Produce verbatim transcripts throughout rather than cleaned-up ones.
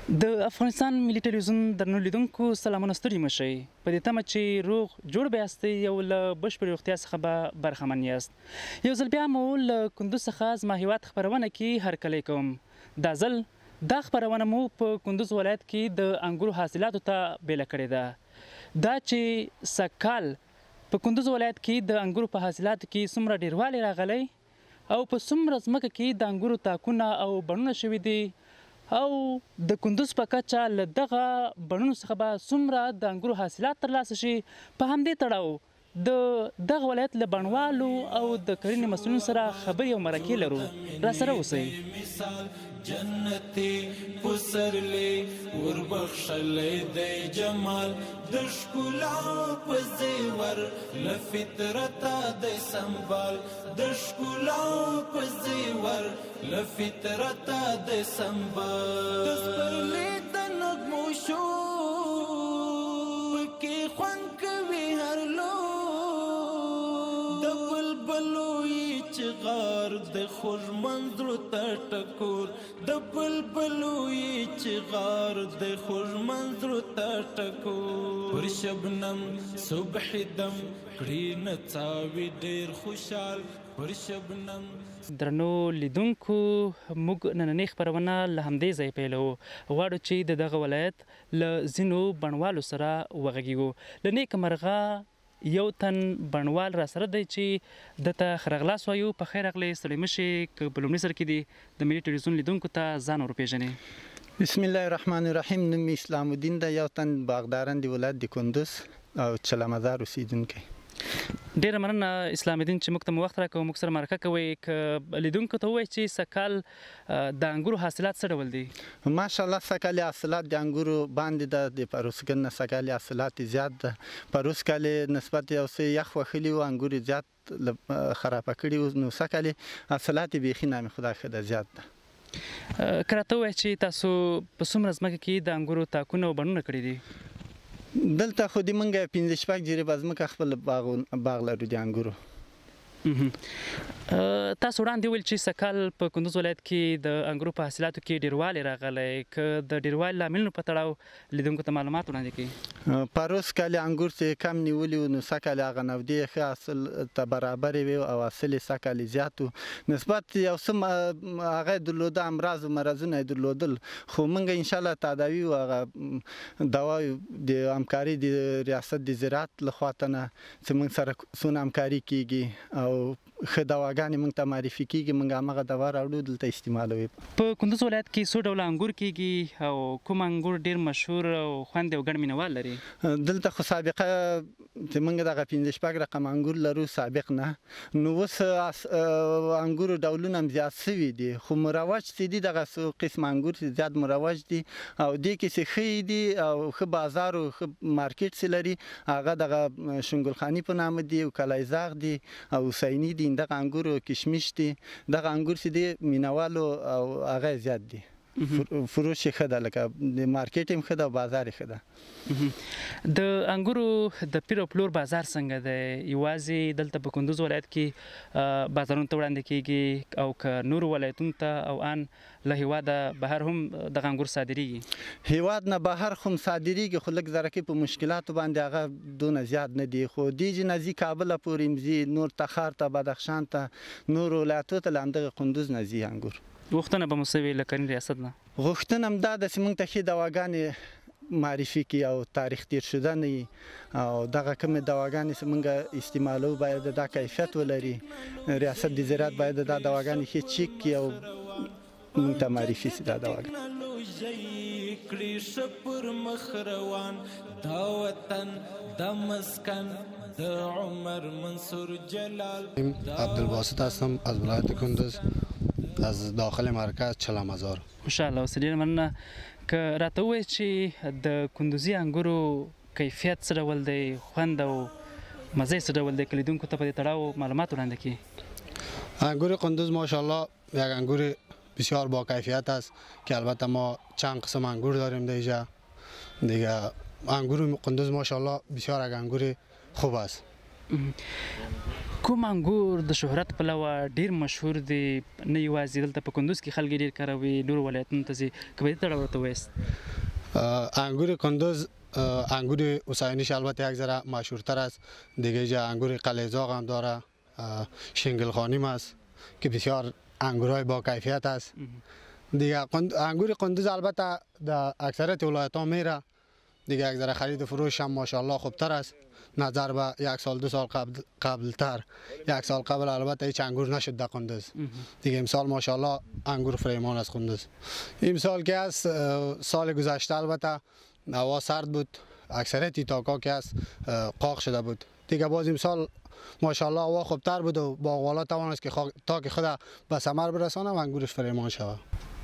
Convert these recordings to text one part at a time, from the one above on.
د افغانستان ملي ټلویزیون درنو لیدونکو سلامونه ستړي مه شئ په دې تمه چې روغ جوړ به یاستئ او له بشپړې روغتیا څخه به برخمن یاست. یو ځل بیا مو له کندوز څخه زما هیواد خپرونه کې هرکلی کوم. دا ځل دا خپرونه مو په کندوز ولایت کې د انګورو حاصلاتو ته بیله کړې ده. دا چې سږکال په کندوز ولایت کې د انګورو په حاصلاتو کې څومره ډیروالی راغلی او په څومره ځمکه کې د انګورو تاکونه او بڼونه شوي دي او د کندوز په کچه له دغه بڼونو څخه به څومره د انګورو حاصلات ترلاسه شي، په همدې تړاو د دغه ولایت له بڼوالو او د کرنې مسؤلینو سره خبرې او مرکې لرو. راسره اوسئ. جنتی پسرلی وربخشلی دی جمال د ښکلا په زیور له فطرته دی سنبال د ښکلا په زیور له فطرته دی سنبال د سپرلي د نغمو شور پکې خوند کوي هر لور د بلبلو یې چغار د خوږمن زړه ته ټکور د بلبلو یې چغار د خوږمن زړه ته ټکور پر شبنم صبح دم کړي نڅاوي ډېر خوشحال پر شبنم. درنو لیدونکو موږ نننۍ خپرونه له همدې ځای پیلوو. غواړو چې د دغه ولایت له ځینو بڼوالو سره وغږیږو. له نیکه مرغه یو تن بڼوال را سره دی چې دته ښه راغلاست وایو. په خیر راغلی، ستړي مه شئ. که په لومړي سر کې دي د ملي ټلویزیون لیدونکو ته ځان ورپېژنې. بسم الله الرحمن الرحیم. نوم مې اسلام الدین دی، یو تن باغدارن د ولایت د کندوز او چلمزار اوسېدونکی. ډیره مننه اسلام الدین چې موږ ته مو وخت راکوو، موږ سره مرکه کوئ. که لیدونکو ته ووایئ چې سږکال د انګورو حاصلات څه ډول دي؟ ماشاءالله سږکال حاصلات د انګورو باندې ده، د پروس کال نه سږکال حاصلات زیات ده. پروس کال نسبت یو څه یخ وهلي وو، انګور زیات خرابه کړي وو، نو سږکال حاصلات بیخي نامې خدای ښه ده، زیات ده. که راته ووایئ چې تاسو په څومره ځمکه کې د انګورو تاکونه او بڼونه کړي دي؟ دلته خو د موږ پنځه شپږ جریبه ځمکه خپل باغ لرو د انګورو. تاسو وړاندې ویل چې سږکال په کندوز ولایت کې د انګورو په حاصلاتو کې ډیروالی راغلی. که د ډیروالي لاملونو په تړاو لیدونکو ته معلومات وړاندې کړئ. پروس کال انګور چې کم نیولي وو، نو سږکال هغه نودې ښه حاصل ته برابرې وې او حاصل یې سږکال زیات و نسبت یو څه هغه یې درلوده، امراض و مرضونه یې درلودل، خو موږ انشاءالله تداوي و هغه دوا د همکاري د ریاست د زراعت له خوا ته نه چې موږ سره څونه همکاري کېږي او ښه دواګانې موږ ته معرفي کېږي، موږ همغه دوا راوړو دلته استعمالوي. په کندوز ولایت کې څو ډوله انګور کېږي او کوم انګور ډېر مشهور او خوند او ګڼ مینوال لري؟ دلته خو سابقه چې موږ دغه پنځه شپږ رقم انګور لرو، سابق نه. نو اوس انګورو ډولونه هم زیات شوي دي، خو مروج چې دي دغه څو قسم انګور چې زیات مروج دي او دې کې چې ښه دي او ښه بازار او ښه مارکیټ چې لري، هغه دغه شنګلخاني په نامه دي او کلایزاغ دي او حسیني دي. دغه انګور کشمش دي، دغه انګور چې دي مینوالو او هغه زیات دي، فروش یې ښه ده، لکه د مارکیټ هم ښه ده او بازار یې ښه ده. د انګورو د پیر او پلور بازار څنګه دی؟ یوازې دلته په کندوز ولایت کې بازارونو ته وړاندې کېږي او که نورو ولایتونو ته او ان له هیواده بهر هم دغه انګور صادریږي؟ هیواد نه بهر خو صادریږي، خو لږ ذره کې په مشکلاتو باندې هغه دونه زیات نه دي، خو دیجې نه ځي کابل پورې ځي، نور تخار ته، بدخشان ته، نور ولایتو ته له همدغه کندوز نه ځي انګور. غوښتنه به مو څه وي له کرنې ریاست نه؟ غوښتنه هم دا ده چې موږ ته ښې دواګانې معرفي کړي او تاریخ تیر شده نه وي او دغه کومې دواګانې چې موږ استعمالو باید دا کیفیت ولري. ریاست د زراعت باید دا دواګانې ښې چیک کړي او موږ ته معرفي شي دا دواګانې. کړي ښه پر مخ روان دا وطن دا مسکن د عمر منصور جلال. عبدالباسط هستم از ولایت کندوز، از داخل مرکز چلمزار. خوشحاله اوسئ. ډېره مننه. که راته ووایئ چې د کندوزي انګورو کیفیت څه ډول دی، خوند او مزه یې څه ډول دی، که لیدونکو ته په دې تړاو معلومات وړاندې کړي. انگور کندوز ماشاءالله یک انگور بسیار با کیفیت است که البته ما چند قسم انگور داریم دیگه. دیگه انگور کندوز ماشاءالله بسیار یک انگور خوب است. کوم انګور د شهرت پلوه ډیر مشهور دي نه یوازې دلته په کندوز کې خلک ډیر کاروي نور ولایتونو ته ځي که به دې تړاو راته وایست انگور کندوز انگور حسینیش البته یک ذره مشهورتر است دیگه جا انگور قلیزاق هم داره شنگلخانیم است که بسیار انگورهای با کیفیت است دیگه انگور کندوز البته در اکثریت ولایت ها میره دیگه یک ذره خرید و فروش هم ماشاءالله خوبتر است نظر به یک سال دو سال قبل قبل تر یک سال قبل البته هیچ انگور نشد در کندوز دیگه امسال ماشاءالله انگور فریمان از کندوز امسال که است سال گذشته البته هوا سرد بود اکثریت تاکا که است قاق شده بود دیگه باز امسال ماشاءالله هوا خوبتر بود و باغوالا توانست که تا که خود به ثمر برسانه و انگورش فریمان شود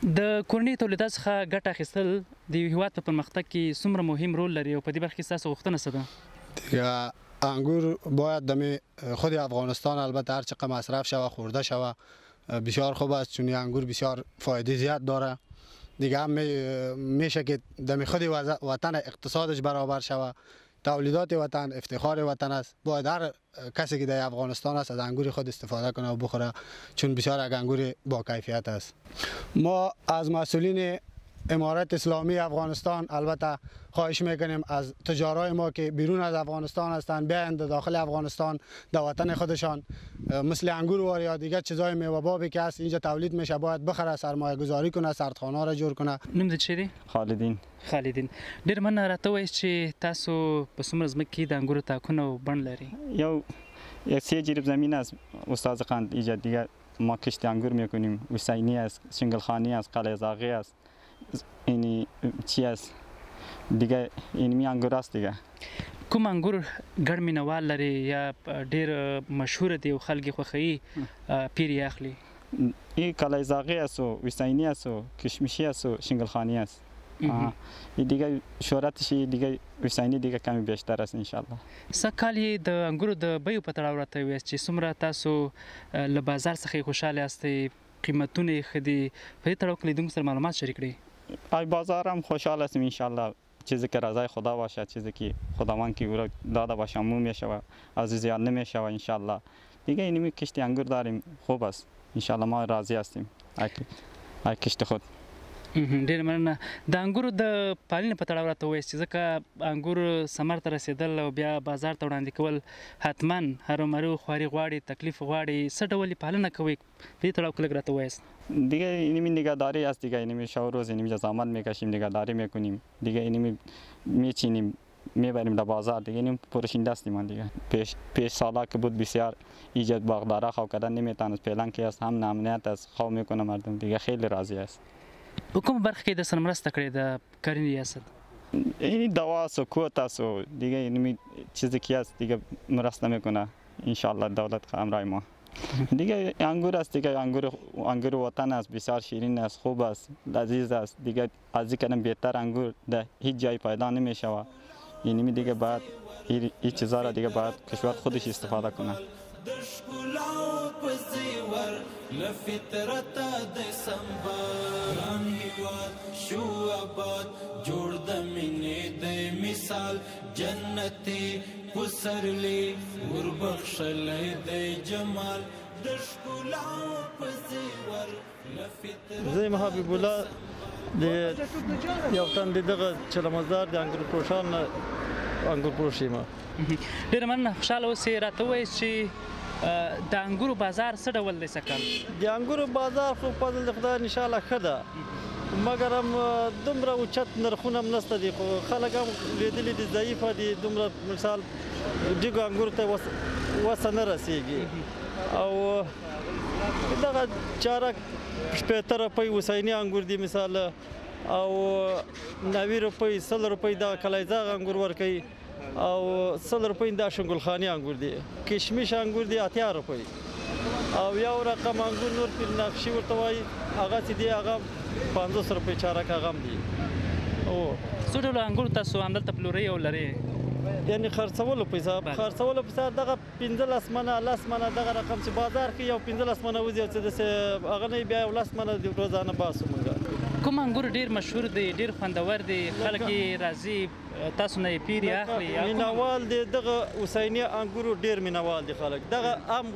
د کورنۍ تولیدات څخه ګټه اخیستل د یو هیواد په پرمختګ کې څومره مهم رول لري او په دې برخه کې ستاسو غوښتنه څه ده؟ دیگه انگور باید دمی خود افغانستان البته هر چقدر مصرف شوه خورده شوه بسیار خوب است چون انگور بسیار فایده زیاد داره دیگه هم میشه که دمی خود وطن اقتصادش برابر شوه تولیدات وطن افتخار وطن است باید هر کسی که در افغانستان است از انگور خود استفاده کنه و بخوره چون بسیار یک انگور با کیفیت است ما از مسئولین امارت اسلامی افغانستان البته خواهش میکنیم از تجارای ما که بیرون از افغانستان هستند بیایند داخل افغانستان در وطن خودشان مثل انگور و یا دیگر چیزای میوه بابی که هست اینجا تولید میشه باید بخره سرمایه گذاری کنه سردخانه را جور کنه. نوم دې چی دی؟ خالدین. خالدین ډیر مننه راته وایئ چې تاسو په څومره ځمکه کې د انګورو تاکونه او بڼ لري؟ یو یک سه جریب زمین است استاد قند اینجا دیگه ما کشت انگور میکنیم حسینی است شنگلخانی است قلیزاقی است اینی چی است دیگه اینمی انگور است دیگه کوم انګور ګڼ مینوال لري یا ډیر مشهور دی او خلک خوښوي پیر یې اخلي؟ این قلیزاقی است و حسینی است و کشمشی است و شنگلخانی است این دیگه شهرتش دیگه حسینی دیگه کمی بیشتر است انشالله. سږ کال یې د انګورو د بیو په تړاو راته ووایاست چې څومره تاسو له بازار څخه خوشحاله یاستئ قیمتونه یې ښه دي په دې تړاو کې لیدونکو سره معلومات شریک کړئ. ای بازار هم خوشحال هستیم انشالله چیزی که رضای خدا باشه چیزی که خداوند که او را داده باشه مو میشود از زیاد نمیشود انشالله دیگه اینمی کشت انگور داریم خوب است انشالله ما راضی هستیم ای کشت خود. ډېر مننه د انګورو د پالنې په تړاو راته ووایاست چې ځکه انګور ثمر ته رسېدل او بیا بازار ته وړاندې کول حتما هرومرو خواري غواړي تکلیف غواړي څه ډول پالنه کوئ په دې تړاو کې لږ راته ووایاست. دیگه اینمی نگهداری است دیگه اینمی شب روز اینمی زحمت میکشیم نگهداری میکنیم دیگه اینمی میچینیم میبریم در بازار دیگه اینم پرشینده هستیم من دیگه پیش پیش سالا که بود بسیار ایجاد باغدارا خو کردن نمیتونست فعلا که است هم نامنیت است خو میکنه مردم دیگه خیلی راضی است. په کوم برخه کې د سره مرسته کړې د کرنې ریاست؟ این دوا است و کوت است و دیگه اینمی چیزی که است دیگه مرسته میکنه انشالله دولت همراه ما دیگه انگور است دیگه انگور انگور وطن است بسیار شیرین است خوب است لذیذ است دیگه از این بهتر انگور در هیچ جای پیدا نمیشه یعنی دیگه بعد این چیزا را دیگه بعد کشور خودش استفاده کنه. لفطرت د سنباران هیواد شو آباد جوړ د مینې د مثال جنتي پسرلی وربخښلی د جمال د ښکلا په زیور لفطرت. زه یم حبیب الله د یو تن د دغه چلمزار د انګور پروشان انګور پروش یم. ډېره مننه خوشحاله اوسئ راته ووایاست چې د انګورو بازار څه ډول دی سږکال؟ د انګورو بازار خو په فضل د خدای انشاءالله ښه ده مګر هم دومره اوچت نرخونه هم نشته دي خو خلک هم لیدلي دي ضعیفه دي دومره مثال ډیګو انګورو ته وسه نه رسیږي او دغه چارک شپېته روپۍ حسیني انګور دي مثال او نوي روپۍ سل روپۍ دغه کلیزاغ انګور ورکوي او سل روپۍ دا شنګلخاني انګور دي کشمش انګور دي اتیا روپۍ او یو رقم انګور نور پیر نقشي ورته وایي هغه چې دی هغه پنځوس روپۍ چارک هغه هم دي. او څو ډوله انګور تاسو همدلته پلورئ او لرئ؟ یعنې خرڅولو په حساب خرڅولو په حساب دغه پنځلس منه لس منه دغه رقم چې بازار کې یو پنځلس منه وځي او څه داسې هغه نه بیا یو لس منه د روزانه باسو موږ. کوم انګور ډیر مشهور دی ډیر خوندور دی خلک یې راځي تاسو نه یې پیري اخلي مینوال دی دغه حسیني انګورو ډیر مینوال دي خلک دغه عام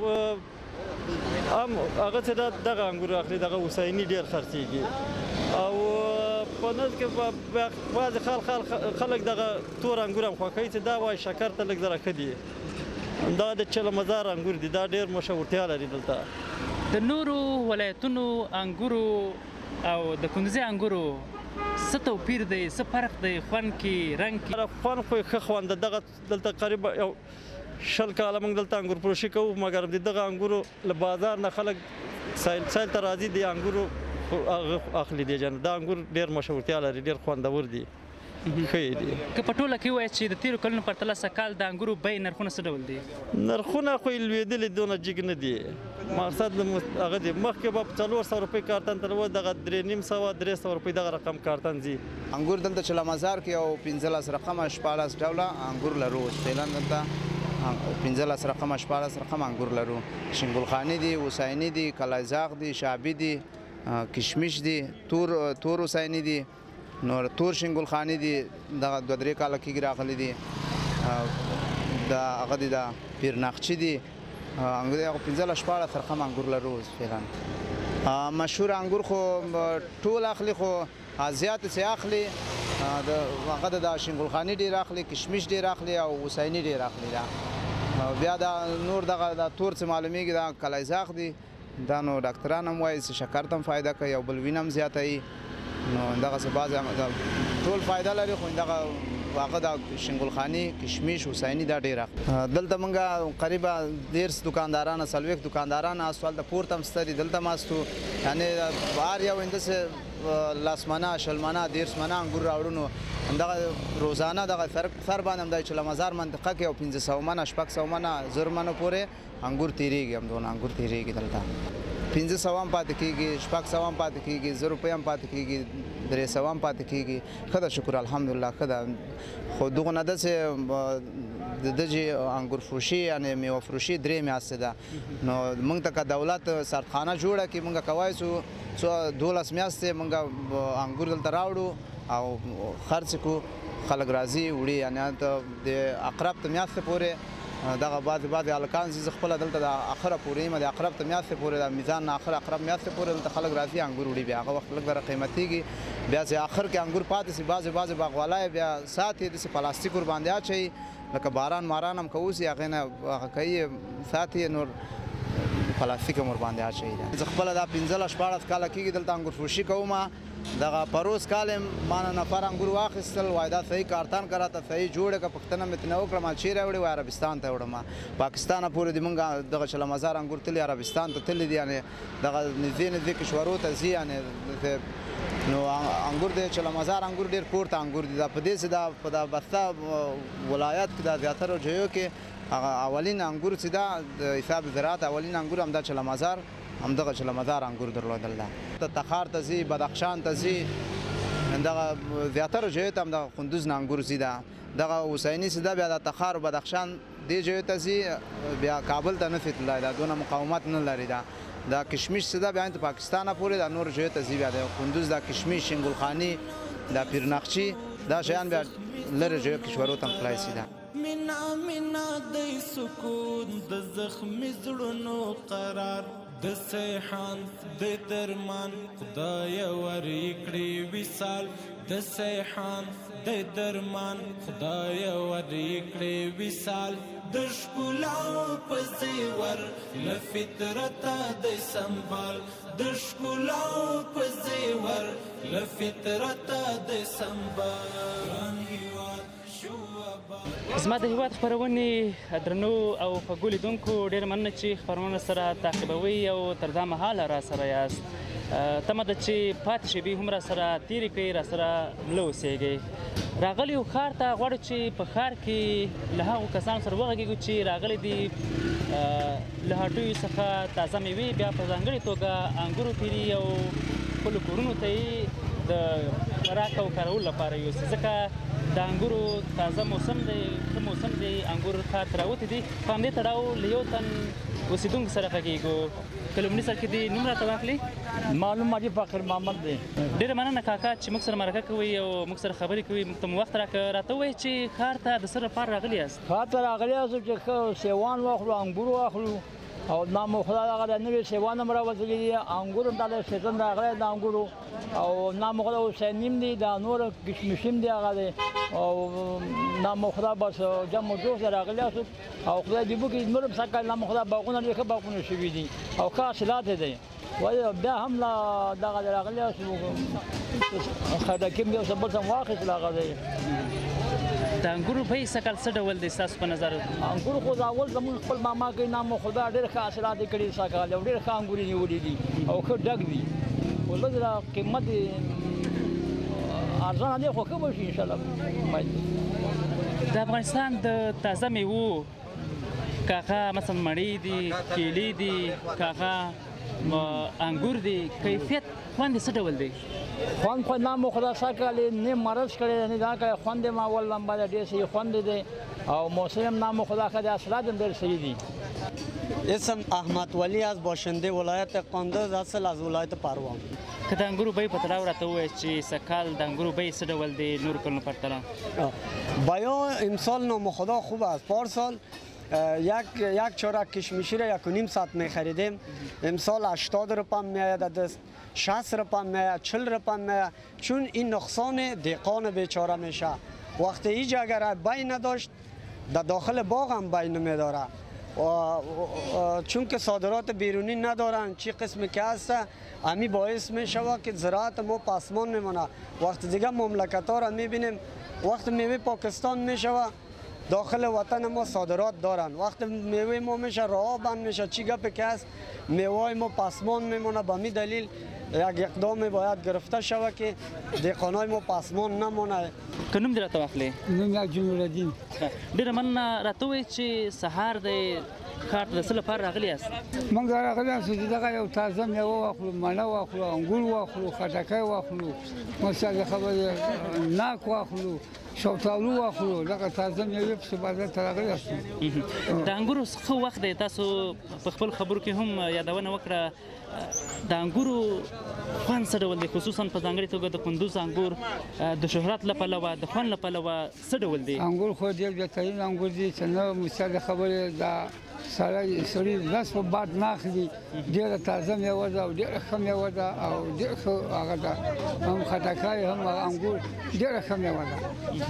عام هغه څه دغه انګور اخلي دغه حسیني ډیر خرڅیږي او په نس کې بعضې خلک دغه تور انګور هم خوښوي چې دا وایي شکر ته لږ زره ښه دي دا د چله مزار انګور دي دا ډیر مشهورتیا لري دلته د نورو ولایتونو انګورو او د کندوزي انګورو څه توپیر دی څه فرق دی خوند کې رنګ کې خوند خو یې ښه خوند ده دغه دلته قریب یو شل کاله موږ دلته انګور فروشي کوو مګر د دغه انګورو له بازار نه خلک سایل سایل ته راځي د انګورو اخلي دي جان دا انګور ډېر مشهورتیا لري ډېر خوندور دي ښه دي که په ټوله کې ووایاست چې د تېرو کلونو پرتله سږکال د انګورو بیې نرخونه څه ډول دي نرخونه خو یې لوېدلي دونه جګ نه دي مقصد هغه دی مخکې به په څلور سوه روپۍ کارتن ته و دغه درې نیم سوه درې سوه روپۍ دغه رقم کارتن ځي انګور دلته چله مزار کې یو پنځلس رقمه شپاړس ډوله انګور لرو فعلا دلته پنځلس رقمه شپاړس رقم انګور لرو شنګلخاني دي حسیني دي کلایزاغ دي شابي دي کشمش دي تور تور حسیني دي نور تور شنګلخاني دي دغه دوه درې کاله کېږي راغلي دي دا هغه دي دا پیرناقچي دي انګور هغه پنځلس شپاړس رقم انګور لرو فعلا مشهور انګور خو ټول اخلي خو زیات څه اخلي هغه د شنګلخاني ډېر اخلي کشمش ډېر اخلي او حسیني ډېر اخلي دا بیا دا نور دغه د تور څه معلومیږي دا کلایزاغ دي دا نو ډاکټران هم وایي چې شکر ته هم فایده کوي او بل وینه هم زیاتوي نو دغسې بعضې ټول فایده لري خو دغه هغه د شنګلخاني کشمش حسیني دا ډېر اخلي دلته موږ قریبه ډېر دکانداران څلوېښت دکانداران هستو هلته پورته هم شته دي دلته هم هستو یعنې هر یو همداسې لس منه شل منه دېرش منه انګور راوړو نو دغه روزانه دغه سر باندې هم د چله مزار منطقه کې یو پنځه سوه منه شپږ سوه منه زر منه پورې انګور تېرېږي همدونه انګور تېرېږي دلته پنځه سوه هم پاتې کېږي شپږ سوه هم پاتې کېږي زر روپۍ هم پاتې کېږي درې سوه هم پاتې کېږي ښه ده شکر الحمدلله ښه ده خو دغه نه داسې د دغې انګور فروشي یعنې میوه فروشي درې میاشتې ده نو موږ ته که دولت سردخانه جوړه کړي موږ کولی شو څو دولس میاشتې موږ انګور دلته راوړو او خرڅ کړو خلک راځي وړي یعنې د اقرب ته میاشتې پورې دغه بعضې بعضې هلکان زه خپله دلته د اخره پورې یم د اقرب ته میاشتې پورې د میزان نه اخر اقرب میاشتې پورې دلته خلک راځي انګور وړي بیا هغه وخت لږ دره قیمتېږي بیا چې اخر کې انګور پاتې شي بعضې بعضې باغوالا بیا ساتي داسې پلاستیک ورباندې اچوي لکه باران ماران هم که وشي هغې نه هغه کوي ساتي نور پلاستیک هم ورباندې اچوي زه خپله دا پنځلس شپاړس کاله کېږي دلته انګور فروشي کوم دغه پروس کال یې ما نه نفر انګور واخیستل وایي دا صحیح کارتن که راته صحیح جوړ کړه پوښتنه مې ترېنه وکړه ما چیرې وړې وایي عربستان ته وړم پاکستانه پورې د موږ دغه چله مزار انګور تللي عربستان ته تللي دي یعنې دغه نږدې نږدې کشورو ته ځي یعنې نو انګور د چله مزار انګور ډېر پورته انګور دي دا په دې چې دا په دا بسته ولایت کې دا زیاتره ځایو کې هغه اولین انګور چې دا د حساب زراعت اولین انګور همدا چله مزار همدغه چله مزار انګور درلودل ده تخار ته ځي بدخشان ته ځي دغه زیاتره ځایو ته همدغه کندوز نه انګور ځي ده دغه حسیني چې ده بیا د تخار و بدخشان دې ځایو ته ځي بیا کابل ته نه شي تللی دا دونه مقاومت نه لري دا دا کشمش چې ده بیا د پاکستانه پورې دا نور ځایو ته ځي بیا د کندوز دا کشمش شنګلخاني دا پیرناقچي دا شیان بیا لرې ځایو کشورو ته هم تللی شي ده مینا مینا د سکون د زخمي زړونو قرار د سیحان د درمان خدای ورکړي وصال د سیحان د درمان خدای ورکړي وصال د ښکلاو په زیور له فطرته د سنبال د ښکلاو په زیور له فطرته د سنبال زما د هیواد خپرونې درنو او خوږو لیدونکو ډېر مننه چې خپرونه سره تعقیبوئ او تر دا مهاله را سره یاست تمه ده چې پاتې شېبې هم را سره تېرې کړئ را سره مله اوسېږئ راغلي یو ښار ته غواړو چې په ښار کې له هغو کسانو سره وغږېږو چې راغلي دي له هټیو څخه تازه مېوې بیا په ځانګړې توګه انګورو پیري او خپلو کورونو ته یې د خوراک او کارولو لپاره یوسي ځکه د انګورو تازه موسم دی ښه موسم دی انګور ښار ته راوتي دي په همدې تړاو له یو تن اوسېدونکو سره غږېږو کلومني سر کې دی نوم راته واخلي. معلوم ماجي فقیر محمد دی. ډېره مننه کاکا چې موږ سره مرکه کوي او موږ سره خبرې کوي. موږ ته مو وخت راکړه. راته ووایئ چې ښار ته د څه لپاره راغلي یاست؟ ښار ته راغلي یاستو چې ښه سیوان واخلو، انګور واخلو او نام خدای هغه د نوي سیوان هم راوتلي دي، انګور هم دا سیزن راغلی د انګورو او نام خدای حسین نیم دي، دا نور کشمش هم دي هغه دی او نام خدای بس جمع جوش راغلي یاستو او خدای دې وکړي نور هم سږ نام خدای باغونه ډېر ښه باغونه شوي دي او ښه حاصلات دی. وایي بیا هم لا دغه راغلي یاستو خټکي هم یو څه بل څه هم واخیستل هغه دی. د انګورو بیې سږ کال څه ډول دی ستاسو په نظر؟ انګور خو دا اول زموږ خپل ماما کوي نام خدا ډېر ښه حاصلات یې کړي سږ کال او ډېر ښه انګور یې نیولي دي او ښه ډک دي خو لږ د قیمت ارزانه دی خو ښه به شي انشاءالله. د افغانستان د تازه میوو کاغه مثلا مڼې دي، کیلې دي، کاغه انګور دي، کیفیت خوند یې څه ډول دی؟ خوند خو نام خدا سږ کال یې نه مرض کړی نه دا کړی خوند یې ما اول لمبه دی ډېر صحیح خوند دی او موسم نام خدا ښه دی حاصلات هم ډېر صحیح دي. اسم احمد ولی از باشنده ولایت قندوز اصل از ولایت پروان. که د انګورو بیې په تړاو راته ووایئ چې سږ کال د انګورو بیې څه ډول دی نورو کلونو پرتله؟ بیان امسال نام خدا خوب است. پارسال یک یک چارک کشمشی را یک و نیم ساعت می خریدیم، امسال هشتاد روپیه میآید دست، شصت روپیه میآید، چهل روپیه میآید، چون این نقصان دهقان بیچاره میشه. وقتی ایج اگر بی نداشت در داخل باغ هم بی نمیداره و چون که صادرات بیرونی ندارن چی قسمی که هست امی باعث میشه که زراعت ما پسمان میمونه. وقتی دیگه مملکت ها را میبینیم وقتی میوه پاکستان میشه داخل وطن ما صادرات دارن، وقتی میوه ما میشه راه بند میشه چی گپی که هست میوه ما پسمان میمونه. به می دلیل یک اقدام باید گرفته شود که دهقانای ما پسمان نمونه. که نوم دې راته واخلې؟ نوم یې جمیل الدین. ډېره مننه. راته ووایئ چې سهار دی ښار ته د څه لپاره راغلي یاست؟ موږ راغلي یاستو چې دغه یو تازه میوه واخلو، مڼه واخلو، انګور واخلو، خټکی واخلو، مثال خبرې ناک واخلو، شفتالو واخلو، دغه تازه میوې پسې بازار ته راغلي یاستو. د انګورو ښه وخت دی. تاسو په خپل خبرو کې هم یادونه وکړه د انګورو خوند څه ډول دی، خصوصا په ځانګړې توګه د کندوز انګور د شهرت له پلوه د خوند له پلوه څه ډول دی؟ انګور خو ډېر بهترین انګور دي چې نه مثال خبرې دا سړی سړي لاس په باد نه اخلي، ډېره تازه میوه ده او ډېره ښه میوه ده او ډېر ښه هغه ده، هم خټکی هم انګور ډېره ښه میوه ده.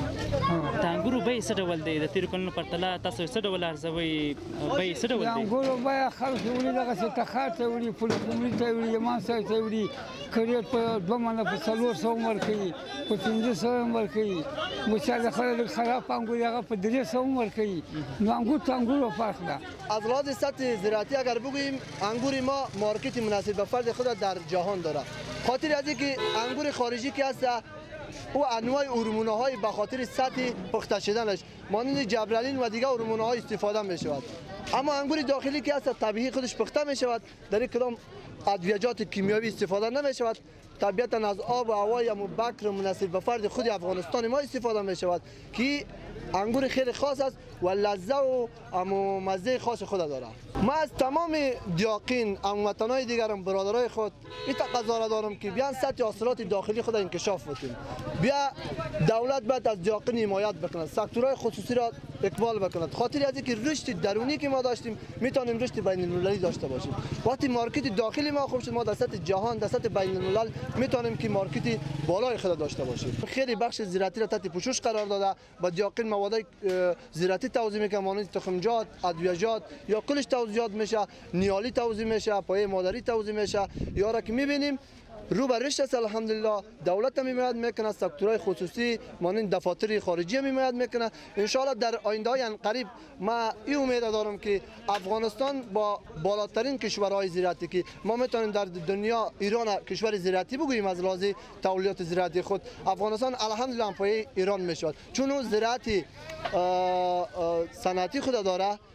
د انګورو بیې څه ډول دی د تېرو کلونو پرتله تاسو څه ډول ارزوئ؟ بیې څه ډول دی؟ د انګورو بیه خلک یې وړي دغسې تخار ته یې وړي، پلخمري ته یې وړي، یمان صاحب ته یې وړي، کریټ په دوه منه په څلور سوه هم ورکوي، په پنځه سوه هم ورکوي. مثال خلک خراب انګور هغه په درې سوه هم ورکوي. نو انګور ته انګورو فرق ده. از لحاظ سطح زراعتی اگر بگوییم انگور ما مارکت مناسب به فرد خود در جهان داره. خاطر از اینکه انگور خارجی که هست او انواع هورمون‌های به خاطر سطح پخته شدنش مانند جبرالین و دیگر هورمون‌های استفاده می‌شود. اما انگور داخلی که هست طبیعی خودش پخته می‌شود، در این کدام ادویجات کیمیاوی استفاده نمی‌شود. طبیعتا از آب و هوای بکر مناسب به فرد خود افغانستان ما استفاده می‌شود که انگور خیلی خاص است و لذت و مزه خاص خود داره. ما از تمام دیاقین هموطنای دیگرم برادرای خود این تقاضا را دارم که بیان سطح حاصلات داخلی خود انکشاف بدیم. بیا دولت باید از دیاقین حمایت بکند، سکتورهای خصوصی را اقبال بکند. خاطر از اینکه رشد درونی که ما داشتیم میتونیم رشد بین المللی داشته باشیم. وقتی مارکت داخلی ما خوب شد ما در سطح جهان در سطح بین الملل میتونیم که مارکت بالای خود داشته باشیم. خیلی بخش زراعتی را تحت پوشش قرار داده با دیاقین مواد زراعتی توزیع میکنه مانند تخمجات، ادویجات یا کلش توزیعات میشه، نیالی توزیع میشه، پایه مادری توزیع میشه. یا را که میبینیم رو به رشد است الحمدلله. دولت هم حمایت میکنه، سکتورهای خصوصی مانند دفاتر خارجی هم حمایت میکنه. ان شاء الله در آینده های قریب ما این امید دارم که افغانستان با بالاترین کشورهای زراعتی که ما میتونیم در دنیا ایران کشور زراعتی بگوییم از لحاظ تولیدات زراعتی خود، افغانستان الحمدلله پای ایران میشود، چون اون زراعت صنعتی خود داره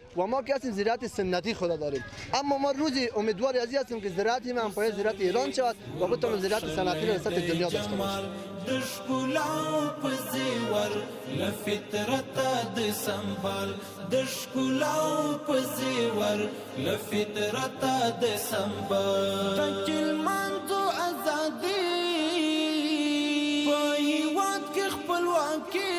و ما که هستیم زراعت سنتی خود داریم. اما ما روزی امیدوار ازی هستیم که زراعت ما هم پای زراعت ایران شود و بتونیم زراعت صنعتی رو سطح دنیا داشته باشیم. د ښکلا په زیور له فطرته د سنبال د ښکلا په زیور له فطرته د سنبال چې لمانځو ازادي په هېواد کې خپلواکي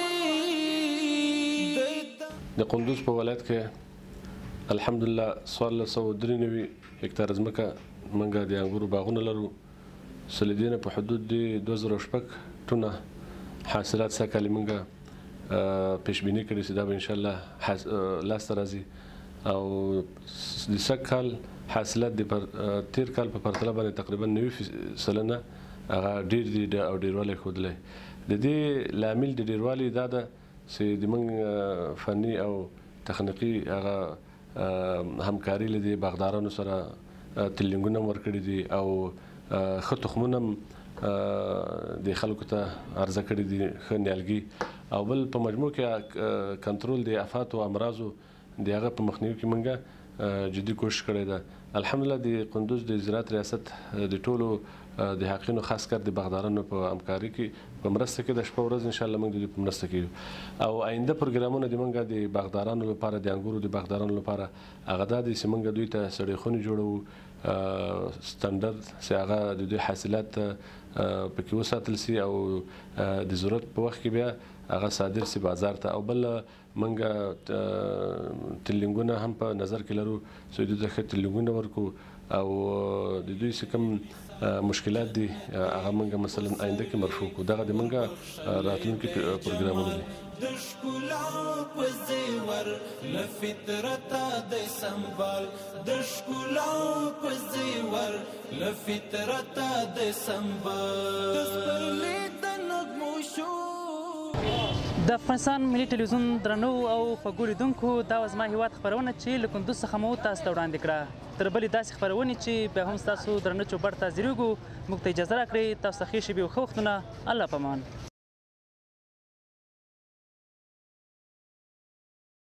د قندوز په ولایت کې الحمدلله څوارلس سوه درې نوي هکتاره ځمکه موږ د انګورو باغونه لرو چې له دې نه په حدود د دوه زره شپږ ټنه حاصلات سږ کال موږ پیشبیني کړې چې دا به انشاءالله لاسته راځي او د سږ کال حاصلات د تیر کال په پرتله باندې تقریبا نوي سلنه هغه ډېر دي او ډېروالی ښودلی. د دې لامل د ډېروالي دا ده چې د موږ فني او تخنیکي هغه همکاري له دې باغدارانو سره تلینګونه هم ورکړي دي او ښه تخمونه هم د خلکو ته عرضه کړي دي، ښه نیالګي او بل په مجموع کې کنټرول د آفات او امراضو د هغه په مخنیوي کې موږ جدي کوشش کړی ده. الحمدلله د قندوز د زراعت ریاست د ټولو د حقینو خاص کر د باغدارانو په همکاري کې په مرسته کې د شپه ورځ انشاءالله موږ د دې په مرسته کې او آینده پروګرامونه د موږ د باغدارانو لپاره د انګورو د باغدارانو لپاره هغه دا دي چې موږ دوی ته سړې خونې جوړوو سټنډرد چې هغه د دوی حاصلات پکې وساتل سي او د ضرورت په وخت کې بیا هغه صادر سي بازار ته او بل موږ تلینګونه هم په نظر کې لرو چې دوی ته ښه تلینګونه ورکو او د دوی څه کوم مشکلات دي هغه موږ مثلا آینده کې مرفوع کړو. دغه د موږ راتلونکي پروګرامونه دي. د ښکلا په زیور له فطرته د سنبال د ښکلا په زیور له فطرته د سنبال د سپرلي د نغمو شور. د افغانستان ملي ټلویزیون درنو او خوږو لیدونکو دا وه زما هیواد خپرونه چې له کندوز څخه مو تاسو ته وړاندې کړه. تر بلې داسې خپرونې چې بیا هم ستاسو درانه چوپړ ته حاضرېږو موږ ته اجازه راکړئ. تاسو ته ښې شېبې او ښه وختونه. الله پامان.